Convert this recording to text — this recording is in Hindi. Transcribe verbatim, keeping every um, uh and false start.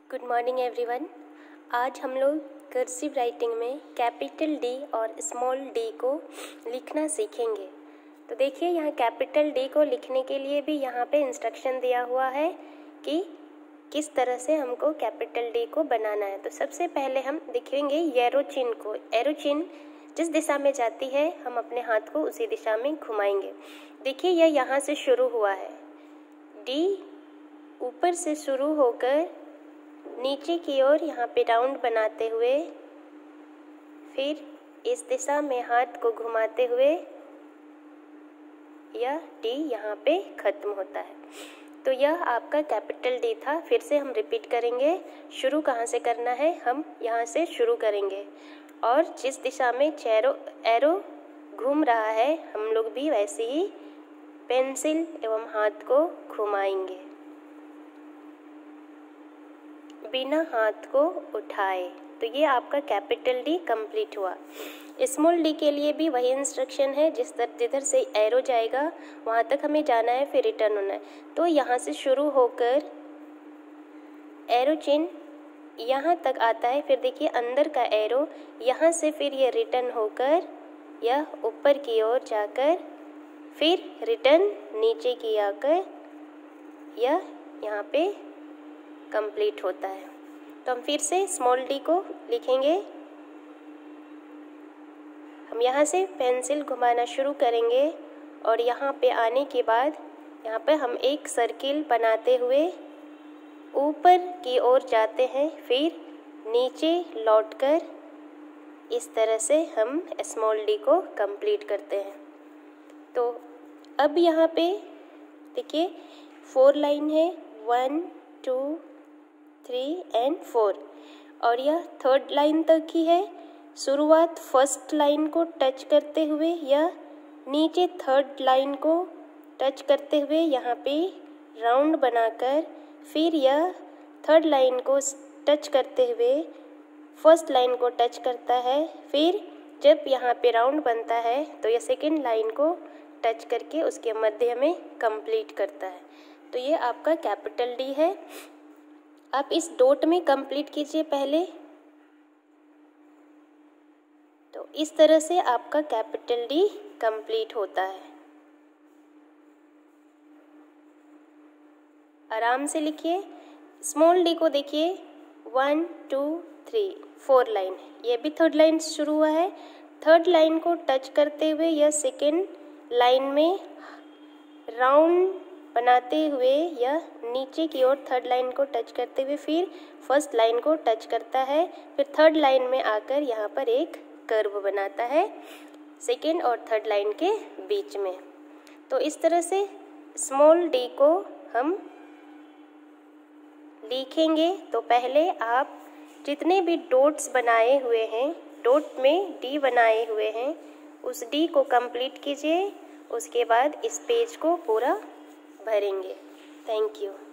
Good morning everyone. आज हम लोग कर्सिव राइटिंग में कैपिटल डी और स्मॉल डी को लिखना सीखेंगे। तो देखिए यहाँ कैपिटल डी को लिखने के लिए भी यहाँ पे इंस्ट्रक्शन दिया हुआ है कि किस तरह से हमको कैपिटल डी को बनाना है। तो सबसे पहले हम देखेंगे एरो चिन्ह को। एरो चिन्ह जिस दिशा में जाती है हम अपने हाथ को उसी दिशा में घुमाएंगे। देखिए यह यहाँ से शुरू हुआ है, डी ऊपर से शुरू होकर नीचे की ओर यहाँ पे राउंड बनाते हुए फिर इस दिशा में हाथ को घुमाते हुए यह डी यहाँ पे खत्म होता है। तो यह आपका कैपिटल डी था। फिर से हम रिपीट करेंगे। शुरू कहाँ से करना है, हम यहाँ से शुरू करेंगे और जिस दिशा में चेरो एरो घूम रहा है हम लोग भी वैसे ही पेंसिल एवं हाथ को घुमाएंगे बिना हाथ को उठाए। तो ये आपका कैपिटल डी कंप्लीट हुआ। स्मॉल डी के लिए भी वही इंस्ट्रक्शन है, जिस तरह जिधर से एरो जाएगा वहाँ तक हमें जाना है, फिर रिटर्न होना है। तो यहाँ से शुरू होकर एरो चिन्ह यहाँ तक आता है, फिर देखिए अंदर का एरो यहाँ से फिर ये रिटर्न होकर यह ऊपर की ओर जाकर फिर रिटर्न नीचे की आकर यह यहाँ पे कंप्लीट होता है। तो हम फिर से स्मॉल डी को लिखेंगे। हम यहाँ से पेंसिल घुमाना शुरू करेंगे और यहाँ पे आने के बाद यहाँ पे हम एक सर्किल बनाते हुए ऊपर की ओर जाते हैं, फिर नीचे लौटकर इस तरह से हम स्मॉल डी को कंप्लीट करते हैं। तो अब यहाँ पे देखिए फोर लाइन है, one two three and four, और यह थर्ड लाइन तक ही है। शुरुआत फर्स्ट लाइन को टच करते हुए यह नीचे थर्ड लाइन को टच करते हुए यहाँ पे राउंड बनाकर फिर यह थर्ड लाइन को टच करते हुए फर्स्ट लाइन को टच करता है। फिर जब यहाँ पे राउंड बनता है तो यह सेकेंड लाइन को टच करके उसके मध्य में कंप्लीट करता है। तो ये आपका कैपिटल डी है। आप इस डॉट में कंप्लीट कीजिए पहले। तो इस तरह से आपका कैपिटल डी कंप्लीट होता है। आराम से लिखिए। स्मॉल डी को देखिए, one two three four line है, ये भी थर्ड लाइन शुरू हुआ है। थर्ड लाइन को टच करते हुए यह सेकेंड लाइन में राउंड बनाते हुए यह नीचे की ओर थर्ड लाइन को टच करते हुए फिर फर्स्ट लाइन को टच करता है, फिर थर्ड लाइन में आकर यहाँ पर एक कर्व बनाता है सेकेंड और थर्ड लाइन के बीच में। तो इस तरह से स्मॉल डी को हम लिखेंगे। तो पहले आप जितने भी डॉट्स बनाए हुए हैं, डॉट में डी बनाए हुए हैं, उस डी को कंप्लीट कीजिए। उसके बाद इस पेज को पूरा भरेंगे। Thank you.